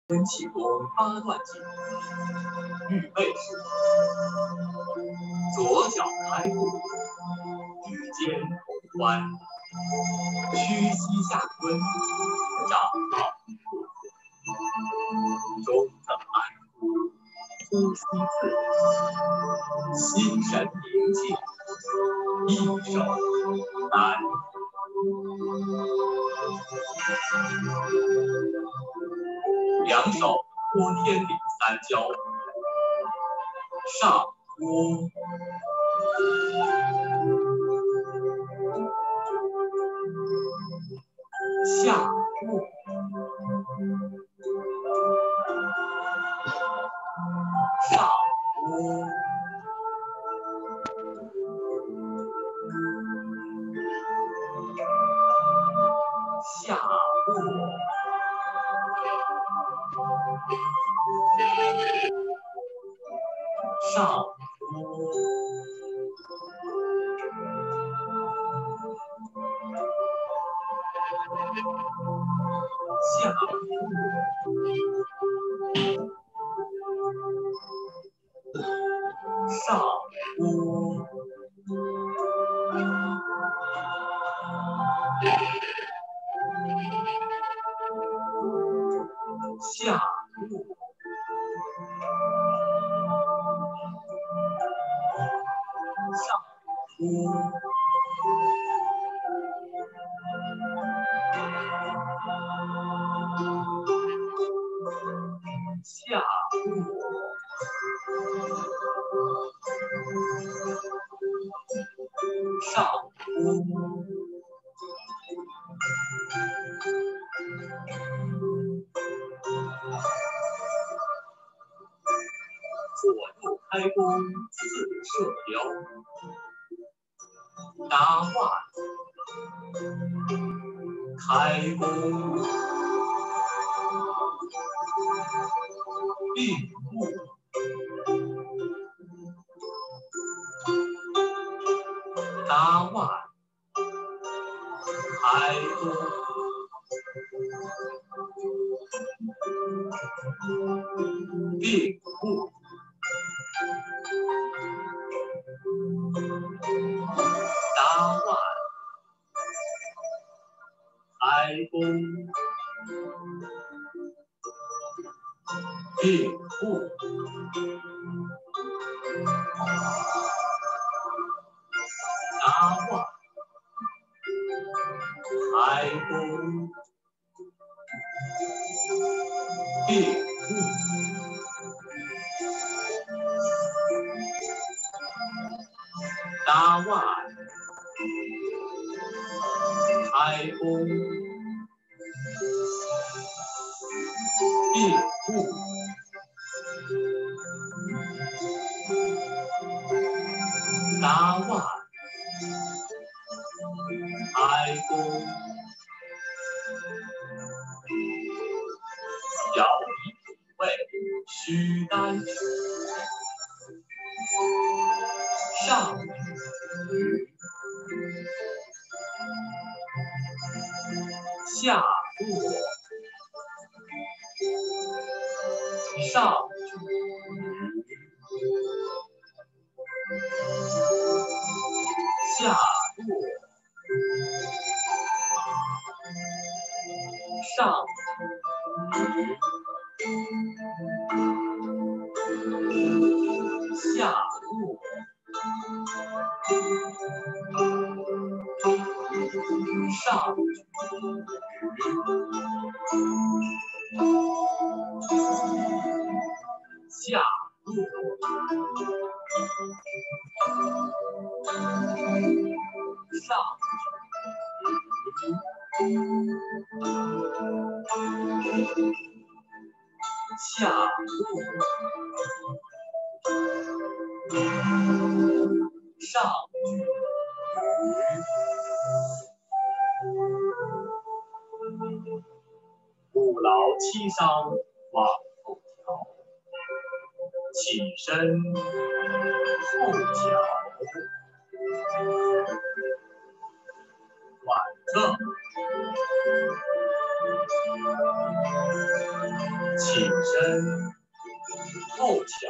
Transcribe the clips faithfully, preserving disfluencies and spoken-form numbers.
天气功八段锦，预备式，左脚开步，举肩同宽，屈膝下蹲，掌抱，中等慢步，呼吸自然，心神宁静，一手难。两手托天理三交，上托，下握，上托，下握。上托，下握，上托，下握。上托，下握，上托，左右开弓似射雕，打腕开弓并步，打腕开弓并步，打腕开弓并步，打腕开弓并步，打腕开弓并步，打腕开弓，摇椅补位须单手，上举，下握，上举，下握，上举，下握，上举，下握，上举，下握，上举，不劳七伤往后调，起身后脚，缓侧， 起身，后巧，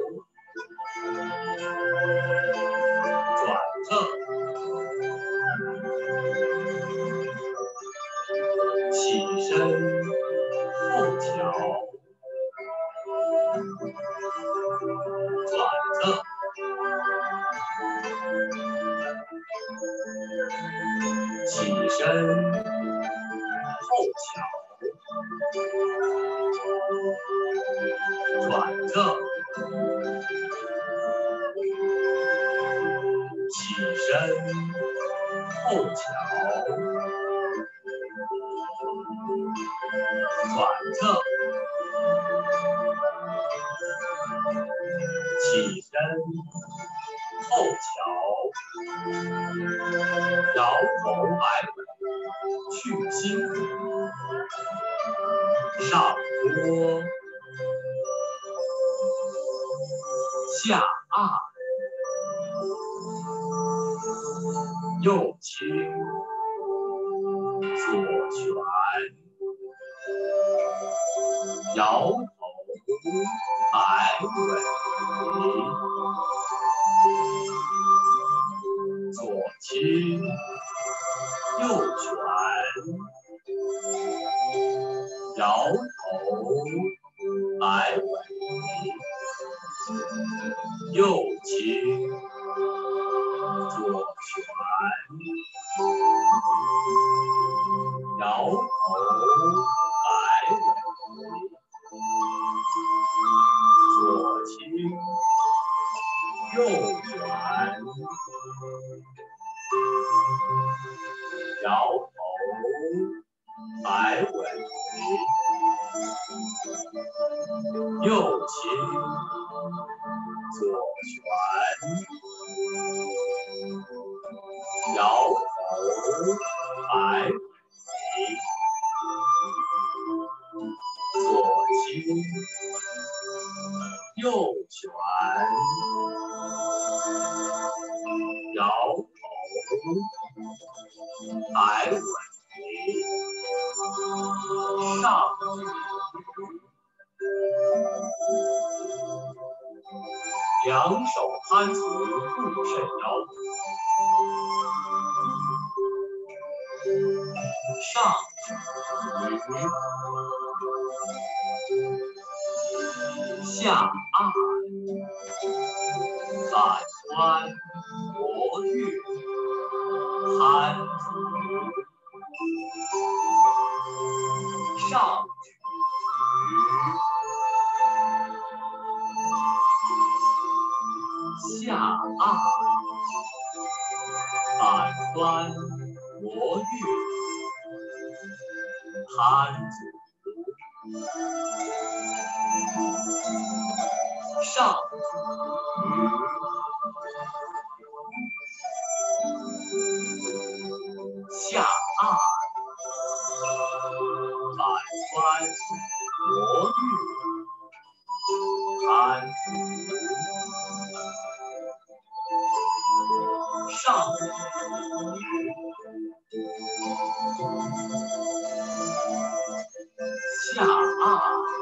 转正，起身，后巧，转正，起身，后巧。转正，起身，后巧，转正，起身，后巧，摇头摆尾去辛苦，上多下暗，右倾左旋，摇头摆尾，左倾右旋，摇头摆尾，右倾左旋，摇头摆尾，左倾右旋，摇头摆尾，右倾左旋，摇头摆尾，左倾右旋，摇头摆尾，上举，两手摊足不伸腰，上举，下按，反穿磨玉，摊足，上举，下按，反穿磨玉，摊足，上举，下按，反穿磨玉，摊足，上下按，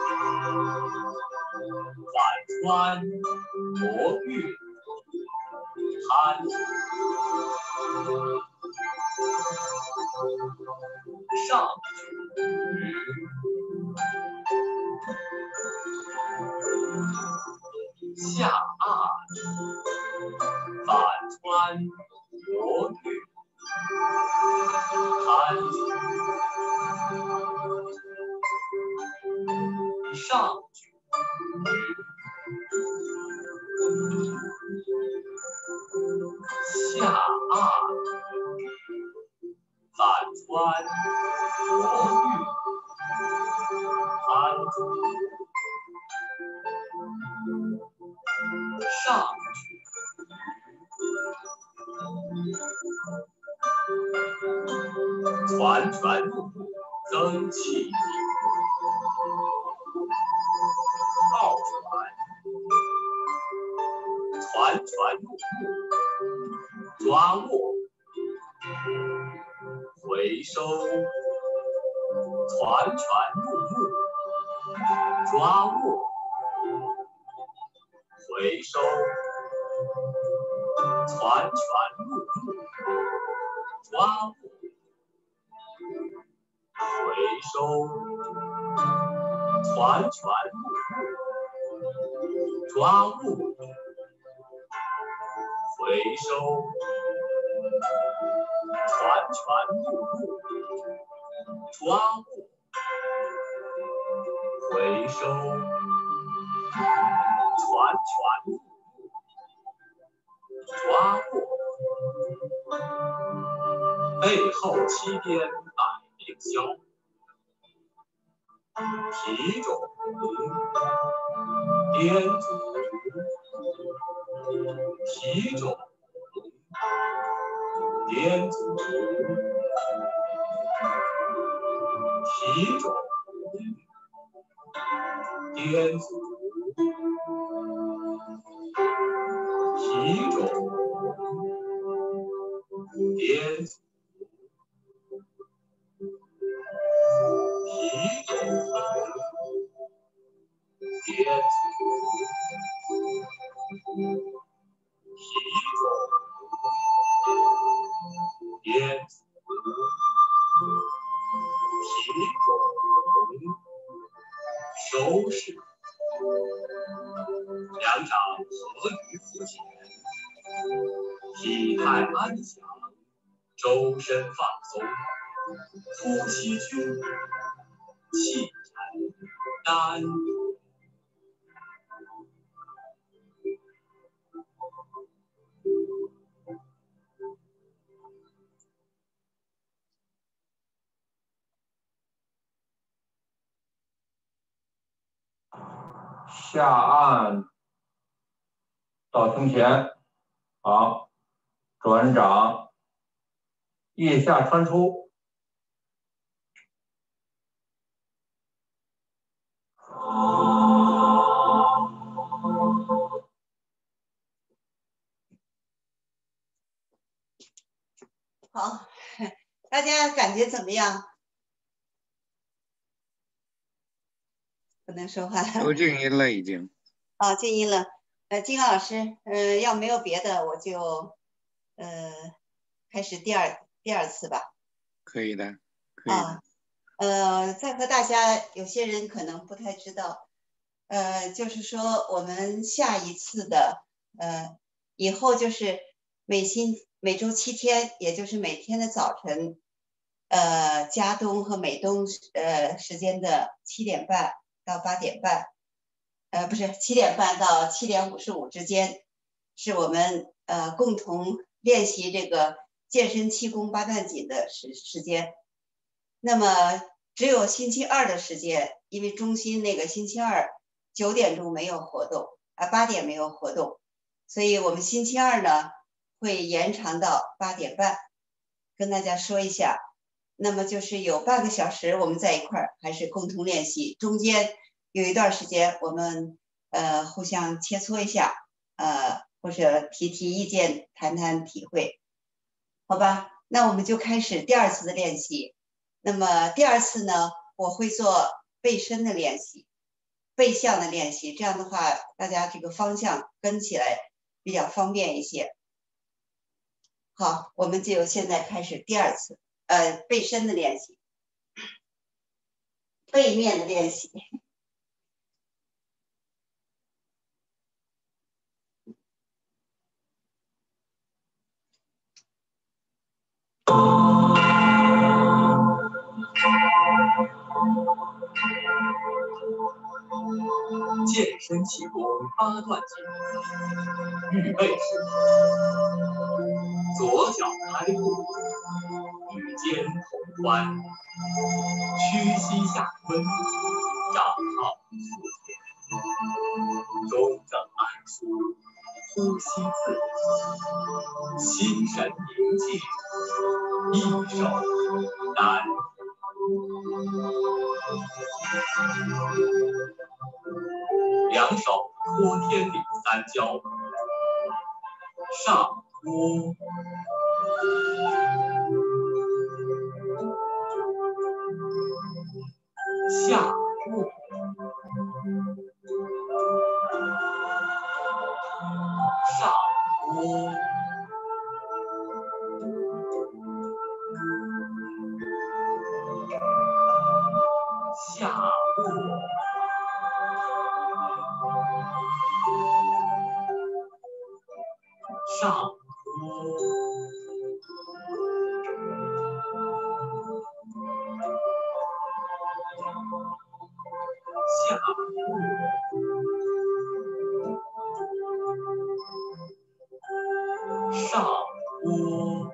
反穿磨玉，摊足，上举，下按，反穿磨玉，摊足，上举，下按，反穿磨玉，摊足，上举，攒拳入目增气力，抱拳，攒拳入目，抓握，回收，攒拳拳入目，抓握，回收，拳拳入目，抓握，回收，拳拳入目，抓握，回收，拳拳入目，抓握，回收，拳拳入目，抓握，背后七边百病消，提踵，颠足，提踵，颠足，提踵，颠足，提踵，颠足，提踵，颠足，提踵，颠足，提踵，收拾。两掌合于腹前，体态安详，周身放松，呼吸均匀，气沉丹田。 下按到胸前，好，转掌，腋下穿出， 好，大家感觉怎么样？不能说话。 都静音了，已经。 啊，静音了。呃，金刚老师，呃，要没有别的，我就呃开始第二第二次吧。 可以的，可以的。 啊，呃，再和大家，有些人可能不太知道，呃，就是说我们下一次的呃以后就是每星每周七天，也就是每天的早晨，呃，加东和美东呃时间的七点半到八点半。呃，不是七点半到七点五十五之间，是我们呃共同练习这个健身气功八段锦的时时间。那么只有星期二的时间，因为中心那个星期二九点钟没有活动啊，八点没有活动，所以我们星期二呢会延长到八点半，跟大家说一下。那么就是有半个小时我们在一块儿，还是共同练习，中间有一段时间我们呃互相切磋一下，呃或者提提意见，谈谈体会，好吧？那我们就开始第二次的练习。那么第二次呢，我会做背身的练习，背向的练习，这样的话大家这个方向跟起来比较方便一些。好，我们就现在开始第二次呃背身的练习，背面的练习。 健身气功八段锦，预备式，左脚开步，与肩同宽，屈膝下蹲，掌靠腹前，中正安舒，呼吸自然，心神宁静，一手丹两手托天顶三交，上托， 下卧，上卧，下卧，上卧，下卧，上卧，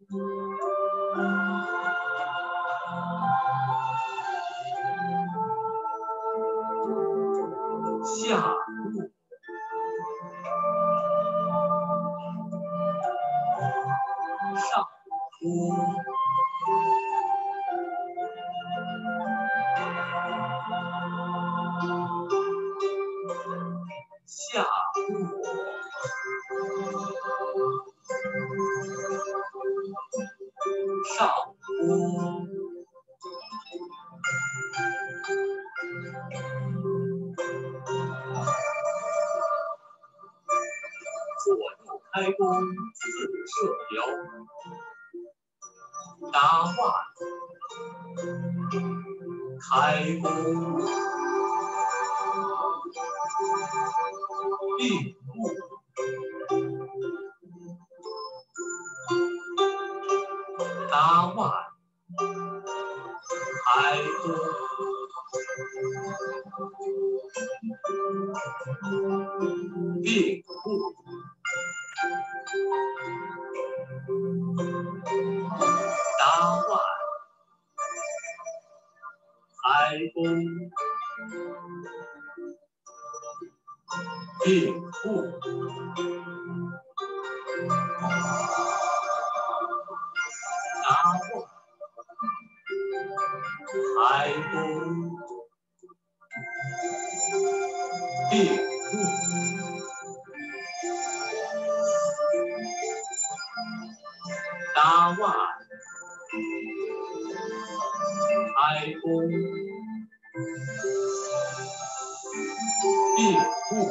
下卧，上卧，下卧，上卧，左右开弓似射雕，打腕开弓并步，打腕开弓并步，打腕开弓并步，打腕开弓并步，打腕开弓并步，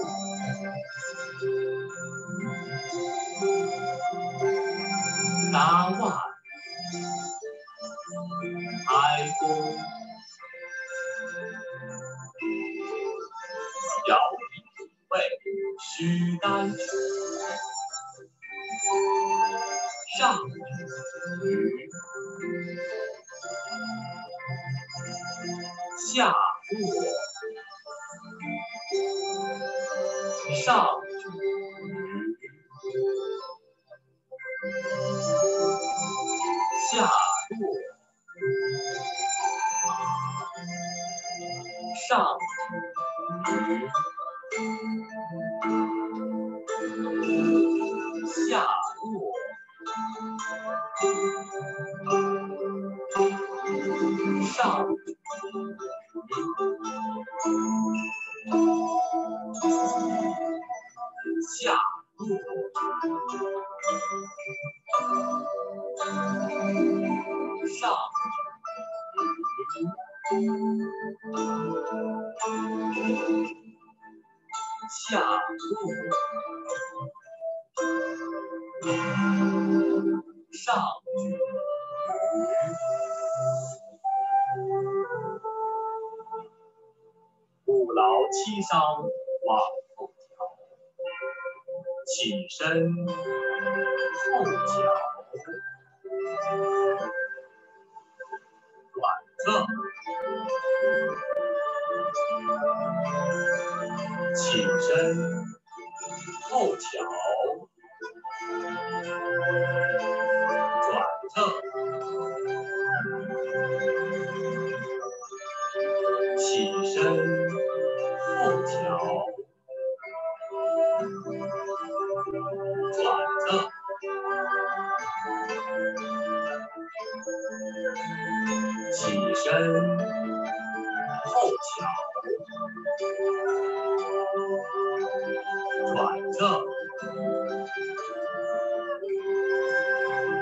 打腕开弓，摇笔体位须单曲，上举，下卧，上举，下卧，上举，下卧，上举，下卧，上下卧，上举，不劳七伤往后调，起身后脚，转侧，起身后脚，转侧，起身后脚，转侧，起身后脚，转侧，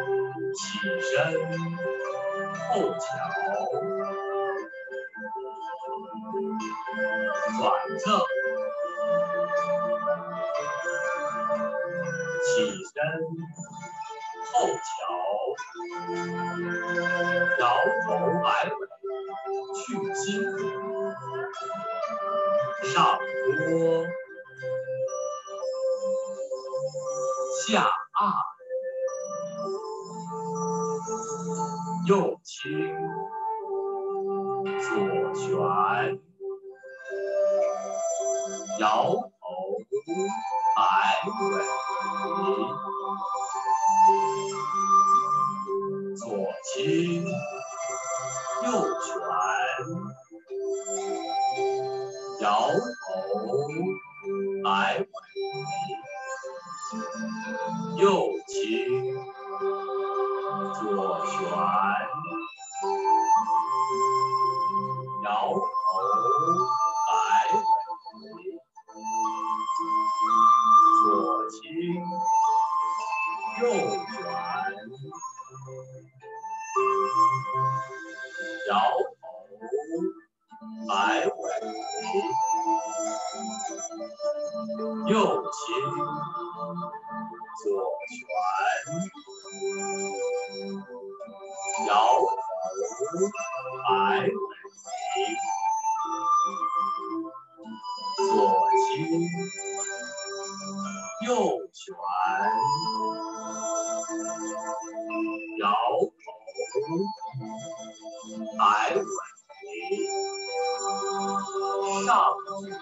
起身后脚， 侧，起身，后翘，摇头摆尾，去辛苦，上托，下按，右倾，左旋，摇头摆尾，左倾，右旋，摇头摆尾，右倾，左旋，摇头摆尾，左倾，右旋，摇头摆尾，右倾，左旋，摇头摆尾，左倾，右旋，摇头摆尾，上举，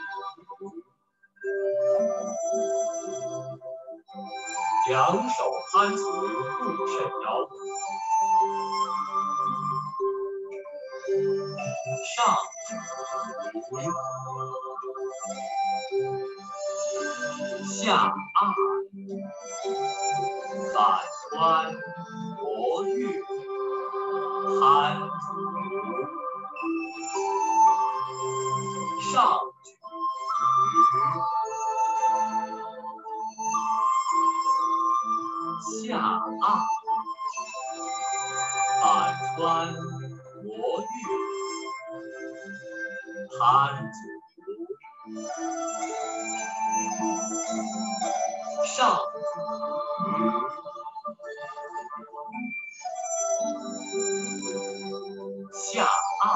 两手摊足不伸腰，上举，下按，反穿磨玉，摊足，上举，下按，反穿磨玉，摊足，上举，下按，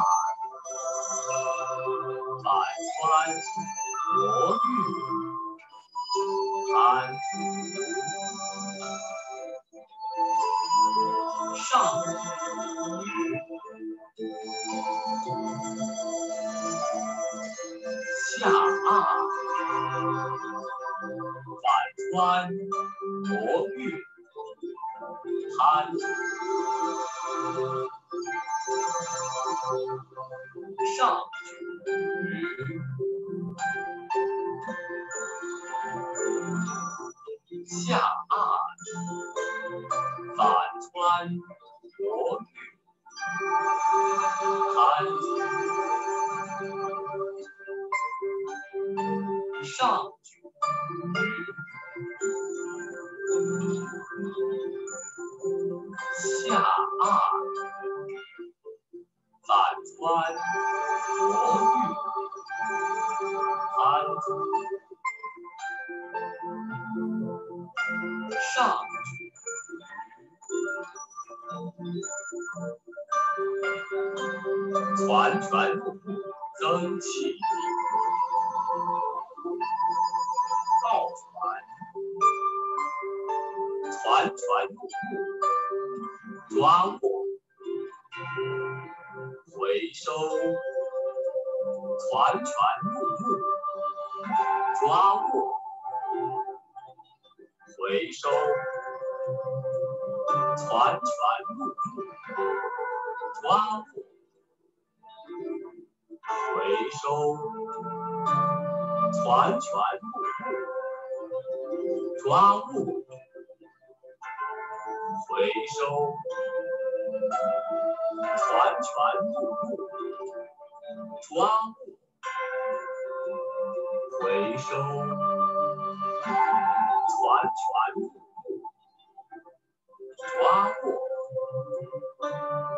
反穿磨玉，摊足，上举，下按，反穿磨玉，摊足，上举，下按，反穿磨玉，摊足，上举，下按，反穿磨玉，摊足，上举，攒拳入腹增气力，抱拳，攒拳入腹，抓握，回收，攒拳入目，抓握，回收，攒拳入目，抓握，回收，攒拳入目，抓握，回收，攒拳入目，抓握，回收，攒拳入目，抓握，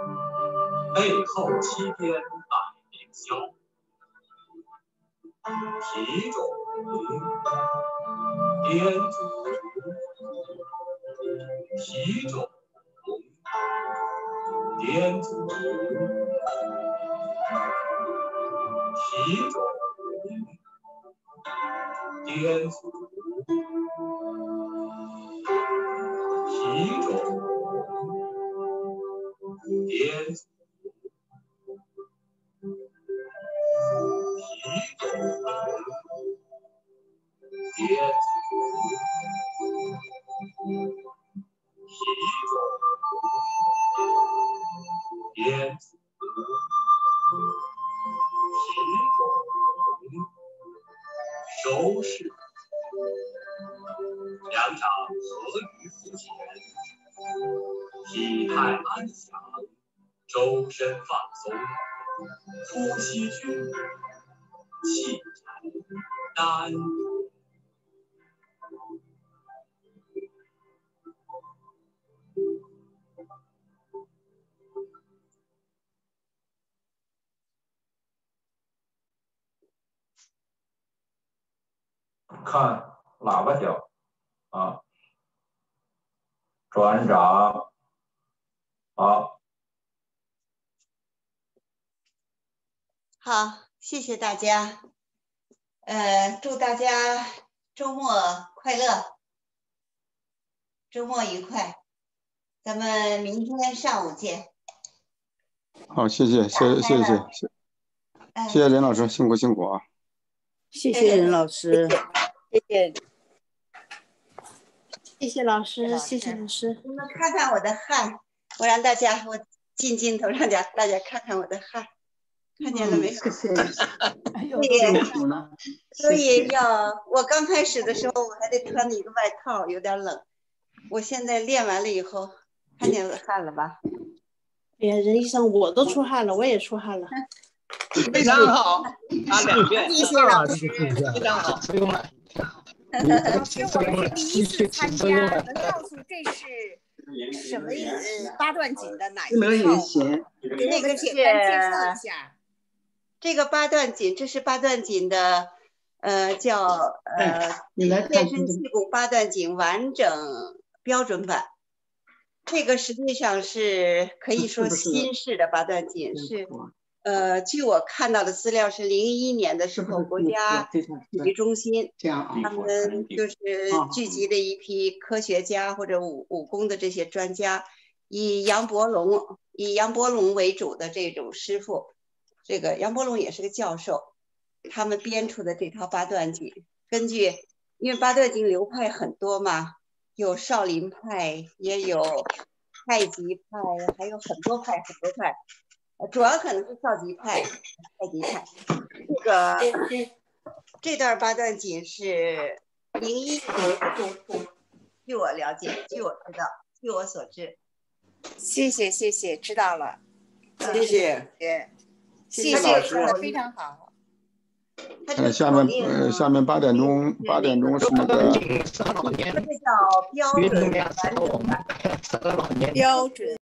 背后七边百灵消。 体种，点足，体种，点足，体种，点足，体种，点足。点足，体种，收拾，两掌合于腹前，体态安详，周身放松，呼吸均匀，气沉丹田。 看喇叭脚啊，转掌，好， 好，谢谢大家，呃，祝大家周末快乐，周末愉快，咱们明天上午见。 好，谢谢，谢谢，谢谢，谢谢谢林老师，辛苦辛苦啊！ 谢谢任老师，谢谢，谢谢老师，谢谢老师。 你们看看我的汗，我让大家，我进镜头让大家大家看看我的汗，看见了没有？ 谢谢。哎呦， 辛苦了。 所以要我刚开始的时候我还得穿一个外套，有点冷。我现在练完了以后，看见我的汗了吧？ 哎呀，任医生，我都出汗了，我也出汗了。 非常好，啊，两遍， 谢谢老师， 非常好， 不用了。 老师，我是第一次参加，能告诉这是什么呃八段锦的哪一套？给我们简单介绍一下。 这个八段锦，这是八段锦的，呃，叫呃健身气功八段锦完整标准版。这个实际上是可以说新式的八段锦，是呃，据我看到的资料是零一年的时候，国家体育中心他们就是聚集了一批科学家或者武武功的这些专家，以杨伯龙以杨伯龙为主的这种师傅，这个杨伯龙也是个教授，他们编出的这套八段锦，根据因为八段锦流派很多嘛，有少林派，也有太极派，还有很多派很多派。主要可能是少极派、太极派。这个这段八段锦是零一年中出，据我了解，据我知道，据我所知。 谢谢谢谢，知道了。 谢谢， 谢谢老师，非常好。 呃，下面呃，下面八点钟，八点钟是那个。 这叫标准完整版。 标准。